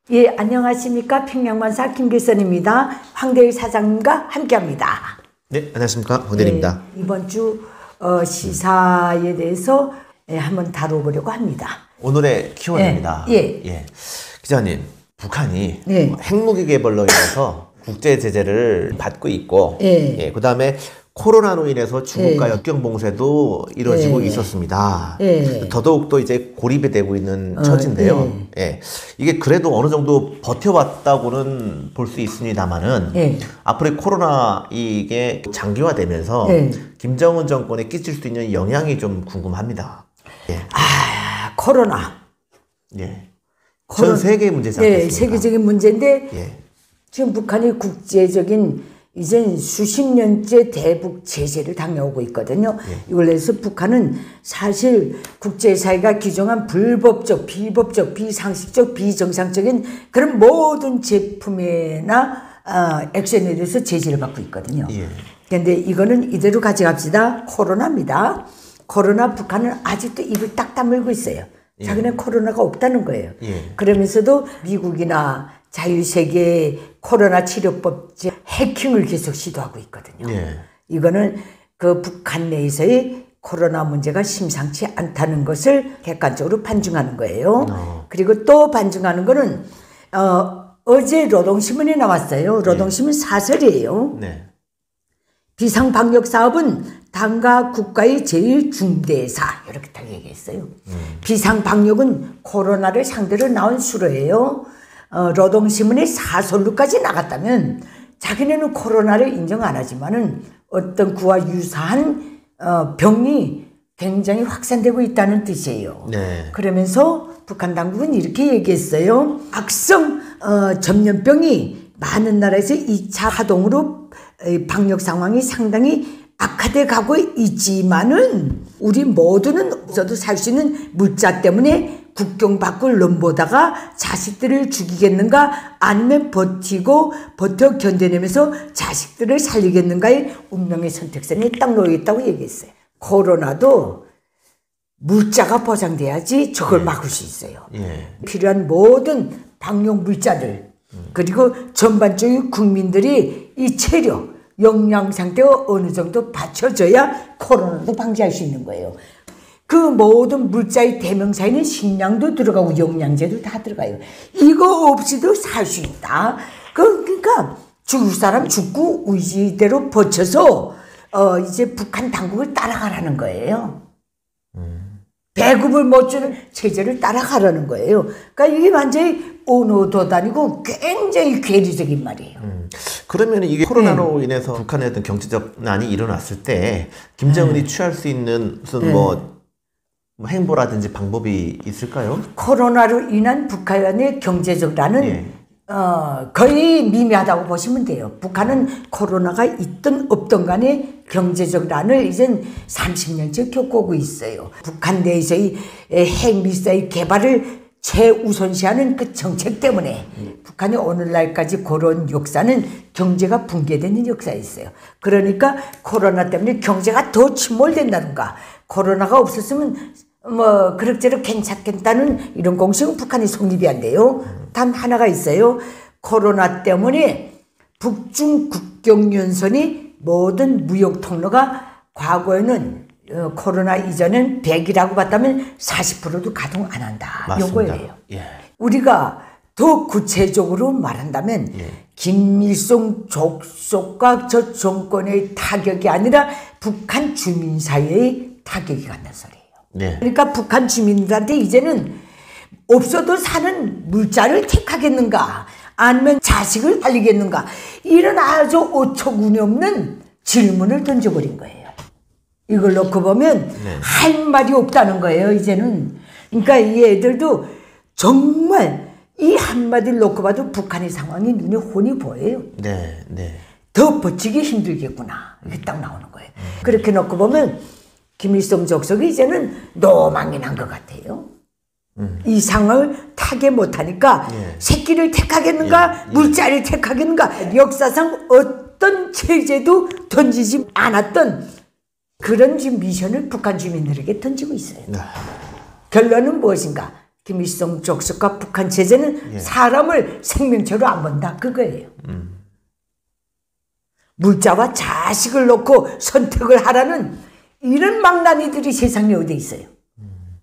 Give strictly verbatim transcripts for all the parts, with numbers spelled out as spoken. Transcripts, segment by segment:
예, 안녕하십니까. 평양만사 김길선입니다. 황대일 사장님과 함께합니다. 네, 안녕하십니까. 황대일입니다. 예, 이번 주 어, 시사에 대해서 예, 한번 다뤄보려고 합니다. 오늘의 키워드입니다. 예, 예. 예. 기자님, 북한이 예. 핵무기 개발로 인해서 국제 제재를 받고 있고, 예. 예, 그 다음에 코로나로 인해서 중국과 예. 역경 봉쇄도 이루어지고 예. 있었습니다. 예. 더더욱 또 이제 고립이 되고 있는 어, 처지인데요. 예. 예. 이게 그래도 어느 정도 버텨왔다고는 볼 수 있습니다만은 예. 앞으로 코로나 이게 장기화되면서 예. 김정은 정권에 끼칠 수 있는 영향이 좀 궁금합니다. 예. 아, 코로나. 예. 코로나. 전 세계 문제지 예, 않겠습니까? 세계적인 문제인데 예. 지금 북한이 국제적인 이젠 수십 년째 대북 제재를 당해오고 있거든요. 예. 이걸 해서 북한은 사실 국제사회가 규정한 불법적, 비법적, 비상식적, 비정상적인 그런 모든 제품이나 어, 액션에 대해서 제재를 받고 있거든요. 예. 그런데 이거는 이대로 가져갑시다. 코로나입니다. 코로나 북한은 아직도 입을 딱 다물고 있어요. 예. 자기네 코로나가 없다는 거예요. 예. 그러면서도 미국이나 자유세계 코로나 치료법 해킹을 계속 시도하고 있거든요. 예. 이거는 그 북한 내에서의 코로나 문제가 심상치 않다는 것을 객관적으로 판증하는 거예요. 어. 그리고 또 판증하는 거는 어, 어제 노동신문에 나왔어요. 노동신문 사설이에요. 네. 비상방역사업은 당과 국가의 제일 중대사 이렇게 딱 얘기했어요. 음. 비상방역은 코로나를 상대로 나온 수로예요. 어, 노동신문의 사설로까지 나갔다면 자기네는 코로나를 인정 안 하지만은 어떤 그와 유사한 어, 병이 굉장히 확산되고 있다는 뜻이에요. 네. 그러면서 북한 당국은 이렇게 얘기했어요. 악성 어, 전염병이 많은 나라에서 이 차 하동으로 방역 상황이 상당히 악화돼 가고 있지만은 우리 모두는 없어도 살 수 있는 물자 때문에 국경 밖을 넘보다가 자식들을 죽이겠는가 아니면 버티고 버텨 견뎌내면서 자식들을 살리겠는가의 운명의 선택선에 딱 놓여있다고 얘기했어요. 코로나도 물자가 보장돼야지 저걸 예. 막을 수 있어요. 예. 필요한 모든 방역 물자들 그리고 전반적인 국민들이 이 체력, 영양 상태가 어느 정도 받쳐져야 코로나도 방지할 수 있는 거예요. 그 모든 물자의 대명사에는 식량도 들어가고 영양제도 다 들어가요. 이거 없이도 살 수 있다. 그, 그러니까 죽을 사람 죽고 의지대로 버텨서 어, 이제 북한 당국을 따라가라는 거예요. 음. 배급을 못 주는 체제를 따라가라는 거예요. 그러니까 이게 완전히 온오도 아니고 굉장히 괴리적인 말이에요. 음. 그러면 이게 코로나로 음. 인해서 북한에 어떤 경제적 난이 일어났을 때 김정은이 음. 취할 수 있는 무슨 음. 뭐 행보라든지 방법이 있을까요? 코로나로 인한 북한의 경제적 난은 예. 어, 거의 미미하다고 보시면 돼요. 북한은 코로나가 있든 없든 간에 경제적 난을 이젠 삼십 년째 겪고 있어요. 북한 내에서의 핵미사일 개발을 최우선시하는 그 정책 때문에 음. 북한이 오늘날까지 그런 역사는 경제가 붕괴되는 역사였어요. 그러니까 코로나 때문에 경제가 더 침몰된다든가 코로나가 없었으면 뭐 그럭저럭 괜찮겠다는 이런 공식은 북한이 성립이 안 돼요. 음. 단 하나가 있어요. 코로나 때문에 북중 국경연선이 모든 무역 통로가 과거에는 어, 코로나 이전엔 백이라고 봤다면 사십 퍼센트도 가동 안 한다. 맞습니다. 요거예요. 예. 우리가 더 구체적으로 말한다면 예. 김일성 족속과 저 정권의 타격이 아니라 북한 주민 사회의 타격이 간다는 소리예요. 네. 그러니까 북한 주민들한테 이제는 없어도 사는 물자를 택하겠는가 아니면 자식을 살리겠는가 이런 아주 어처구니 없는 질문을 던져버린 거예요. 이걸 놓고 보면 네. 할 말이 없다는 거예요. 이제는. 그러니까 이 애들도 정말 이 한마디를 놓고 봐도 북한의 상황이 눈에 훤히 보여요. 네, 네. 더 버티기 힘들겠구나. 이게 딱 나오는 거예요. 음. 그렇게 놓고 보면 김일성 족속이 이제는 노망이 난 것 같아요. 음. 이 상황을 타개 못하니까 예. 새끼를 택하겠는가, 예. 예. 물자를 택하겠는가, 역사상 어떤 체제도 던지지 않았던 그런 지금 미션을 북한 주민들에게 던지고 있어요. 네. 결론은 무엇인가? 김일성 족속과 북한 체제는 예. 사람을 생명체로 안 본다 그거예요. 음. 물자와 자식을 놓고 선택을 하라는 이런 망나니들이 세상에 어디 있어요. 음.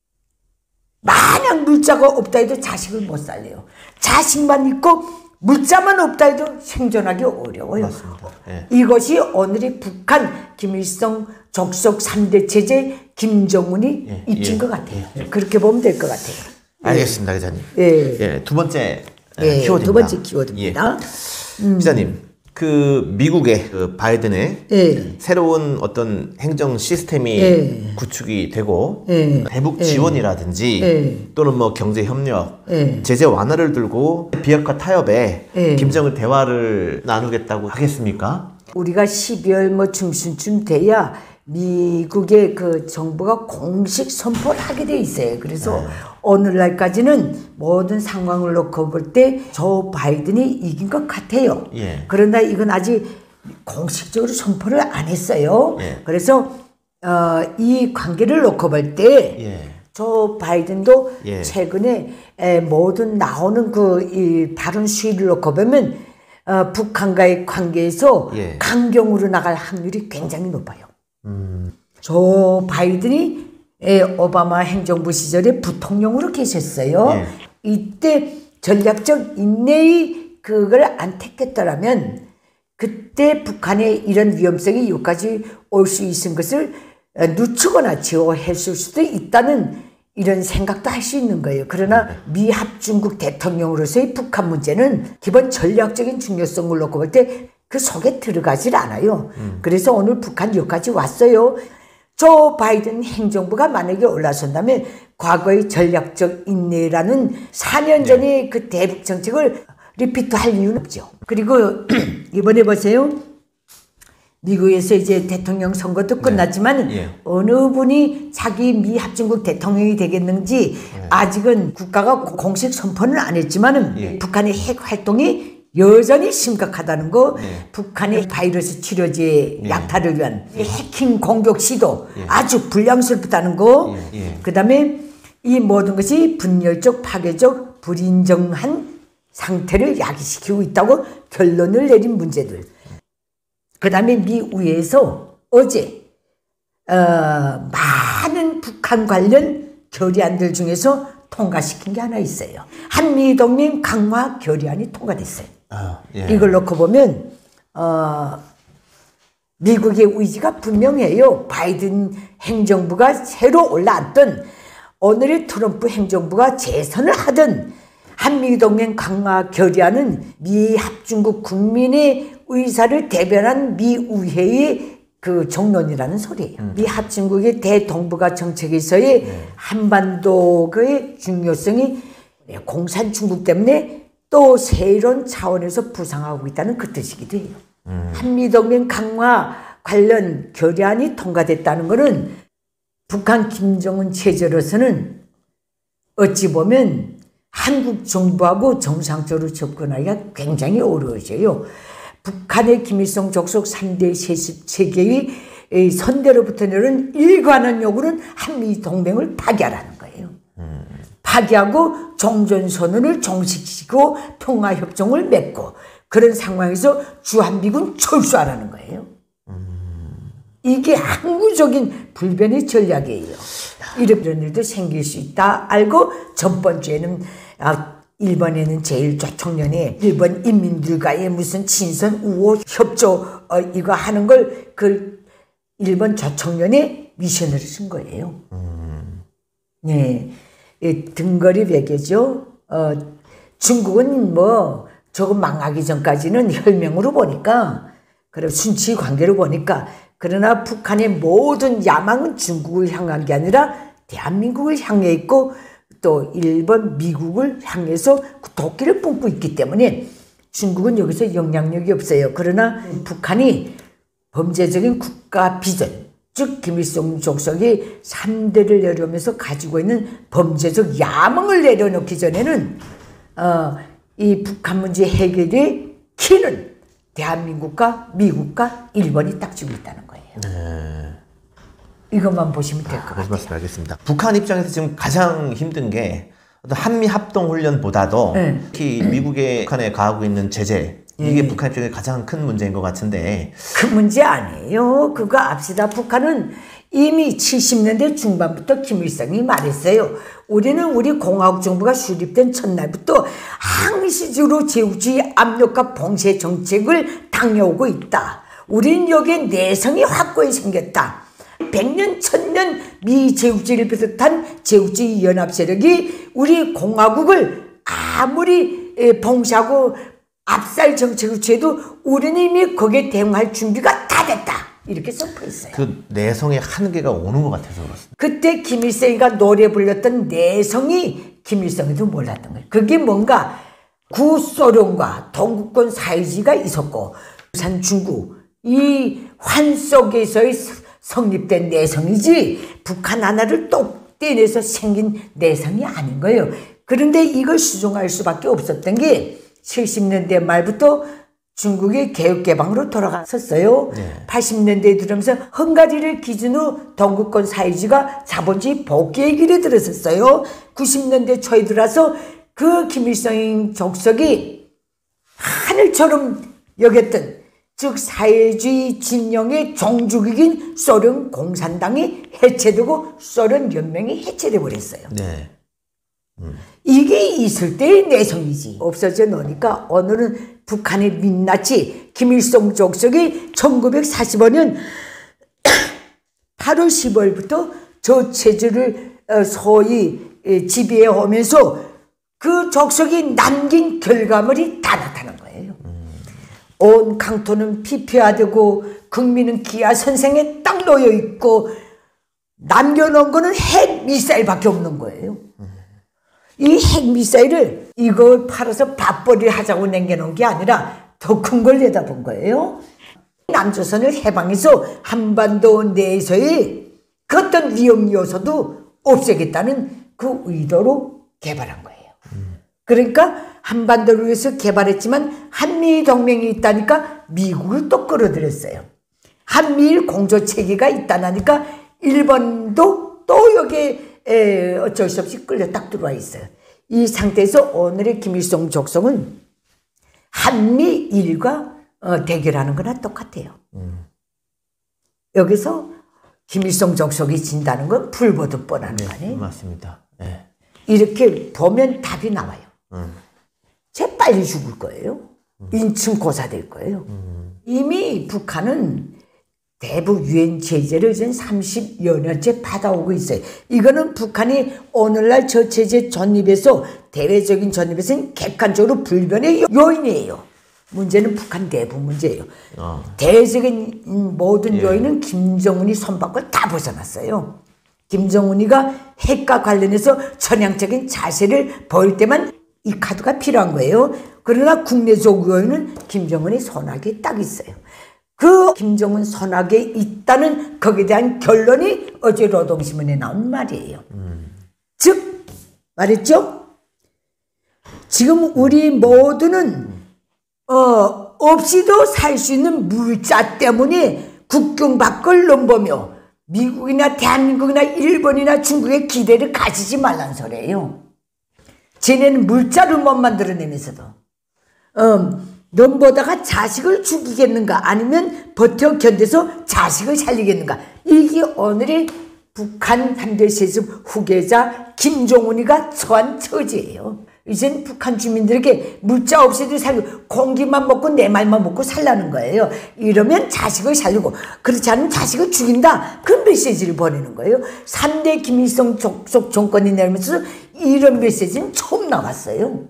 만약 물자가 없다 해도 자식을 못 살려요. 자식만 있고 물자만 없다 해도 생존하기 어려워요. 네. 이것이 오늘의 북한 김일성 족속 삼 대 체제 김정은이 예, 입힌 예, 것 같아요. 예. 그렇게 보면 될 것 같아요. 알겠습니다, 기자님. 예. 예, 두 번째 예, 키워드입니다. 두 번째 키워드입니다. 예. 음. 기자님, 그 미국의 그 바이든의 예. 새로운 어떤 행정 시스템이 예. 구축이 되고 예. 대북 지원이라든지 예. 또는 뭐 경제 협력, 예. 제재 완화를 들고 비핵화 타협에 예. 김정은 대화를 나누겠다고 하겠습니까? 우리가 십이월 뭐 중순쯤 돼야 미국의 그 정부가 공식 선포를 하게 돼 있어요. 그래서 네. 오늘날까지는 모든 상황을 놓고 볼 때 조 바이든이 이긴 것 같아요. 예. 그러나 이건 아직 공식적으로 선포를 안 했어요. 예. 그래서 어, 이 관계를 놓고 볼 때 조 예. 바이든도 예. 최근에 에, 모든 나오는 그 이 다른 수위를 놓고 보면 어, 북한과의 관계에서 예. 강경으로 나갈 확률이 굉장히 높아요. 음. 조 바이든이 에, 오바마 행정부 시절에 부통령으로 계셨어요. 예. 이때 전략적 인내의 그걸 안 택했더라면 그때 북한의 이런 위험성이 여기까지 올 수 있는 것을 늦추거나 제어했을 수도 있다는 이런 생각도 할 수 있는 거예요. 그러나 미합 중국 대통령으로서의 북한 문제는 기본 전략적인 중요성을 놓고 볼 때 그 속에 들어가질 않아요. 음. 그래서 오늘 북한 여기까지 왔어요. 조 바이든 행정부가 만약에 올라선다면 과거의 전략적 인내라는 사 년 전의 네. 그 대북 정책을 리피트할 이유는 없죠. 그리고 이번에 보세요. 미국에서 이제 대통령 선거도 끝났지만 네. 예. 어느 분이 자기 미합중국 대통령이 되겠는지 네. 아직은 국가가 공식 선포는 안 했지만 예. 북한의 핵 활동이 여전히 심각하다는 거, 네. 북한의 바이러스 치료제 네. 약탈을 위한 네. 해킹 공격 시도 네. 아주 불량스럽다는 거, 네. 네. 그 다음에 이 모든 것이 분열적, 파괴적, 불인정한 상태를 야기시키고 있다고 결론을 내린 문제들. 그 다음에 미의회에서 어제 어, 많은 북한 관련 결의안들 중에서 통과시킨 게 하나 있어요. 한미동맹 강화 결의안이 통과됐어요. 아, 예. 이걸 놓고 보면 어, 미국의 의지가 분명해요. 바이든 행정부가 새로 올라왔던 오늘의 트럼프 행정부가 재선을 하든 한미동맹 강화 결의안은 미합중국 국민의 의사를 대변한 미의회의 그 정론이라는 소리예요. 음. 미합중국의 대동북아 정책에서의 네. 한반도의 중요성이 공산 중국 때문에 또 새로운 차원에서 부상하고 있다는 그 뜻이기도 해요. 음. 한미동맹 강화 관련 결의안이 통과됐다는 것은 북한 김정은 체제로서는 어찌 보면 한국 정부하고 정상적으로 접근하기가 굉장히 어려워져요. 북한의 김일성 족속 삼 대 세계의 선대로부터 내려온 일관한 요구는 한미동맹을 파기하라는 거예요. 음. 파기하고 종전선언을 종식시키고 평화협정을 맺고 그런 상황에서 주한미군 철수하라는 거예요. 음. 이게 항구적인 불변의 전략이에요. 이런 일도 생길 수 있다 알고 첫 번째는 아, 일본에는 제일 조총련이 일본 인민들과의 무슨 친선 우호 협조 어, 이거 하는 걸 그 일본 조총련이 미션을 쓴 거예요. 음. 네, 이 등거리 외교죠. 어, 중국은 뭐 조금 망하기 전까지는 혈맹으로 보니까 그래 순치 관계로 보니까 그러나 북한의 모든 야망은 중국을 향한 게 아니라 대한민국을 향해 있고 또 일본, 미국을 향해서 도끼를 뿜고 있기 때문에 중국은 여기서 영향력이 없어요. 그러나 북한이 범죄적인 국가 비전, 즉 김일성 족속이 삼 대를 내려오면서 가지고 있는 범죄적 야망을 내려놓기 전에는 어, 이 북한 문제 해결의 키는 대한민국과 미국과 일본이 딱 쥐고 있다는 거예요. 네. 이것만 보시면 될 것 같아요. 알겠습니다. 북한 입장에서 지금 가장 힘든 게 한미 합동 훈련보다도 네. 특히 미국에 북한에 가하고 있는 제재 이게 네. 북한 입장에 가장 큰 문제인 것 같은데. 그 문제 아니에요. 그거 압시다. 북한은 이미 칠십 년대 중반부터 김일성이 말했어요. 우리는 우리 공화국 정부가 수립된 첫날부터 항시적으로 제국주의 압력과 봉쇄 정책을 당해오고 있다. 우리는 여기에 내성이 확고히 생겼다. 백년, 천년 미제국주의를 비롯한 제국주의 연합 세력이 우리 공화국을 아무리 봉쇄하고 압살 정책을 취해도 우리는 이미 거기에 대응할 준비가 다 됐다. 이렇게 선포했어요. 그 내성의 한계가 오는 것 같아서 그렇습니다. 그때 김일성이가 노래 불렀던 내성이 김일성이도 몰랐던 거예요. 그게 뭔가 구소련과 동구권 사회주의가 있었고 부산 중국 이 환 속에서의 성립된 내성이지 북한 하나를 똑 떼내서 생긴 내성이 아닌 거예요. 그런데 이걸 수정할 수밖에 없었던 게 칠십 년대 말부터 중국이 개혁개방으로 돌아갔었어요. 네. 팔십 년대에 들으면서 헝가리를 기준으로 동구권 사회주의가 자본주의 복귀의 길에 들었었어요. 구십 년대 초에 들어서 그 김일성 족속이 하늘처럼 여겼던 즉 사회주의 진영의 종주국인 소련 공산당이 해체되고 소련 연맹이 해체돼 버렸어요. 네. 음. 이게 있을 때의 내성이지. 없어져 놓으니까 오늘은 북한의 민낯이 김일성 족속이 천구백사십오 년 팔월 십오일부터 저체주를 소위 지배해 오면서 그 족속이 남긴 결과물이 다 나타난 거예요. 음. 온 강토는 피폐화되고 국민은 기아 선생에 딱 놓여 있고 남겨놓은 거는 핵 미사일밖에 없는 거예요. 음. 이 핵미사일을 이걸 팔아서 밥벌이를 하자고 남겨놓은 게 아니라 더 큰 걸 내다본 거예요. 남조선을 해방해서 한반도 내에서의 그 어떤 위험 요소도 없애겠다는 그 의도로 개발한 거예요. 그러니까 한반도를 위해서 개발했지만 한미 동맹이 있다니까 미국을 또 끌어들였어요. 한미일 공조체계가 있다니까 일본도 또 여기에 에, 어쩔 수 없이 끌려 딱 들어와 있어요. 이 상태에서 오늘의 김일성 족속은 한미일과 어, 대결하는 거나 똑같아요. 음. 여기서 김일성 족속이 진다는 건 불보듯 뻔한 거 아니에요? 네, 맞습니다. 네. 이렇게 보면 답이 나와요. 음. 쟤 빨리 죽을 거예요. 음. 인층 고사될 거예요. 음. 이미 북한은 대북 유엔 제재를 이제 삼십여 년째 받아오고 있어요. 이거는 북한이 오늘날 저 제재 전입에서 대외적인 전입에서는 객관적으로 불변의 요인이에요. 문제는 북한 내부 문제예요. 어. 대외적인 모든 예. 요인은 김정은이 손바닥을 다 벗어났어요. 김정은이가 핵과 관련해서 전향적인 자세를 보일 때만 이 카드가 필요한 거예요. 그러나 국내적 요인은 김정은이 손아귀에 딱 있어요. 그 김정은 손아귀에 있다는 거기에 대한 결론이 어제 노동신문에 나온 말이에요. 음. 즉 말했죠. 지금 우리 모두는 어, 없이도 살 수 있는 물자 때문에 국경 밖을 넘보며 미국이나 대한민국이나 일본이나 중국의 기대를 가지지 말란 소리예요. 쟤네는 물자를 못 만들어내면서도 음, 넘보다가 자식을 죽이겠는가 아니면 버텨 견뎌서 자식을 살리겠는가. 이게 오늘의 북한 한대세습 후계자 김정은이가 처한 처지예요. 이젠 북한 주민들에게 물자 없이도 살고 공기만 먹고 내 말만 먹고 살라는 거예요. 이러면 자식을 살리고 그렇지 않으면 자식을 죽인다. 그 메시지를 보내는 거예요. 삼 대 김일성 족속 정권이 내리면서 이런 메시지는 처음 나왔어요.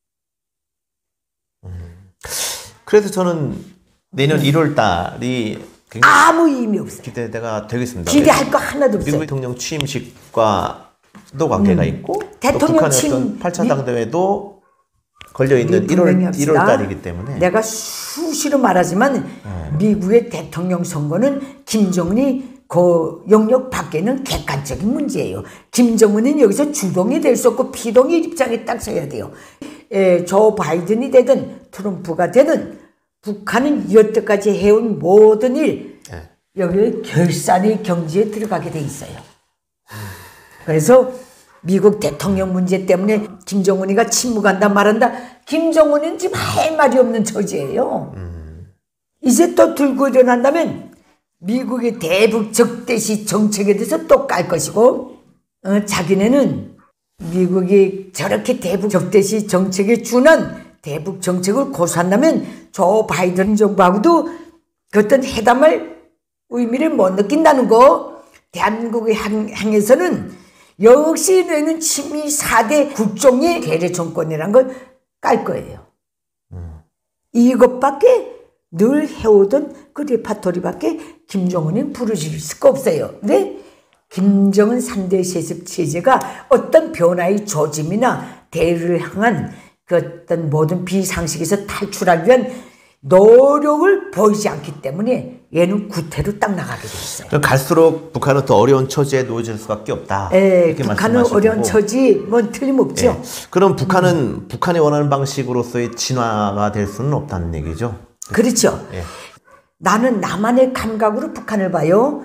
그래서 저는 내년 일월 달이 아무 의미 없어요. 기대가 되겠습니다. 기대할 거 하나도 없어요. 미국 대통령 취임식과도 관계가 음. 있고 대통령 북한의 어떤 팔 차 당대회도 걸려있는 일월, 일월 달이기 때문에 내가 수시로 말하지만 네. 미국의 대통령 선거는 김정은이 그 영역 밖에는 객관적인 문제예요. 김정은은 여기서 주동이 될 수 없고 피동의 입장에 딱 서야 돼요. 에, 조 바이든이 되든 트럼프가 되든 북한은 여태까지 해온 모든 일 네. 여기 결산의 경지에 들어가게 돼 있어요. 그래서 미국 대통령 문제 때문에 김정은이가 침묵한다 말한다. 김정은은 지금 할 말이 없는 처지예요. 음. 이제 또 들고 일어난다면 미국의 대북 적대시 정책에 대해서 또 깔 것이고, 어, 자기네는 미국이 저렇게 대북 적대시 정책에 준한 대북 정책을 고수한다면 조 바이든 정부하고도 그 어떤 회담할 의미를 못 느낀다는 거. 대한민국의 향해서는 역시 너희는 친미 사 대 국종의 괴뢰 정권이라는 걸 깔 거예요. 음. 이것밖에 늘 해오던 그 레파토리밖에 김정은이 부르실 수가 없어요. 근데 김정은 삼 대 세습 체제가 어떤 변화의 조짐이나 대를 향한 그 어떤 모든 비상식에서 탈출하기 위한 노력을 보이지 않기 때문에 얘는 구태로 딱 나가게 돼 있어요. 갈수록 북한은 더 어려운 처지에 놓여질 수밖에 없다. 네, 북한은 어려운 처지 뭐 틀림없죠. 네. 그럼 북한은 음. 북한이 원하는 방식으로서의 진화가 될 수는 없다는 얘기죠. 그렇죠. 네. 나는 나만의 감각으로 북한을 봐요.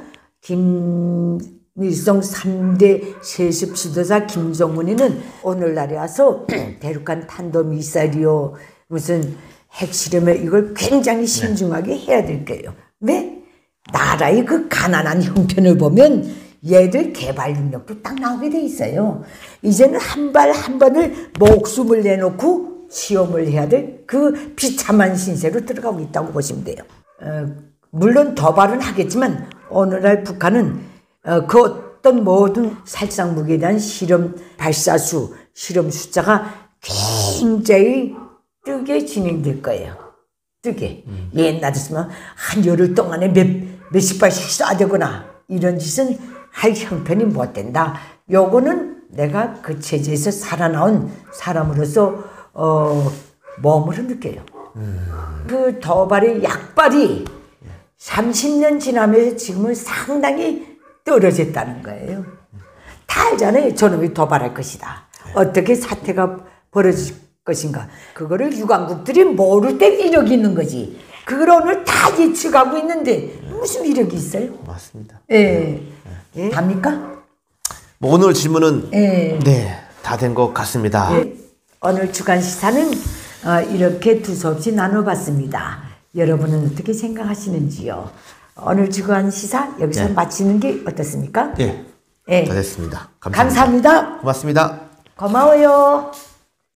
김일성 삼 대 세습 지도자 김정은이는 오늘날에 와서 대륙간 탄도미사일이요 무슨 핵실험에 이걸 굉장히 신중하게 네. 해야 될 거예요. 왜? 나라의 그 가난한 형편을 보면 얘들 개발 능력도 딱 나오게 돼 있어요. 이제는 한 발 한 번을 목숨을 내놓고 시험을 해야 될 그 비참한 신세로 들어가고 있다고 보시면 돼요. 어, 물론 도발은 하겠지만 오늘날 북한은 어, 그 어떤 모든 살상 무기에 대한 실험 발사수, 실험 숫자가 굉장히 뜨게 진행될 거예요. 뜨게. 음. 옛날에 있으면 한 열흘 동안에 몇, 몇십 발씩 쏴대거나 이런 짓은 할 형편이 못 된다. 요거는 내가 그 체제에서 살아나온 사람으로서 어, 몸으로 느껴요. 음. 그 도발의 약발이 삼십 년 지나면서 지금은 상당히 떨어졌다는 거예요. 다 알잖아요. 저놈이 도발할 것이다. 어떻게 사태가 벌어질 것인가. 그거를 유관국들이 모를 때 위력이 있는 거지. 그걸 오늘 다 예측하고 있는데 무슨 위력이 있어요? 맞습니다. 예. 예. 답니까? 뭐 오늘 질문은 예. 네, 다 된 것 같습니다. 예. 오늘 주간 시사는 어, 이렇게 두서없이 나눠봤습니다. 여러분은 어떻게 생각하시는지요? 오늘 주간 시사 여기서 예. 마치는 게 어떻습니까? 예. 예. 다 됐습니다. 감사합니다. 감사합니다. 고맙습니다. 고마워요.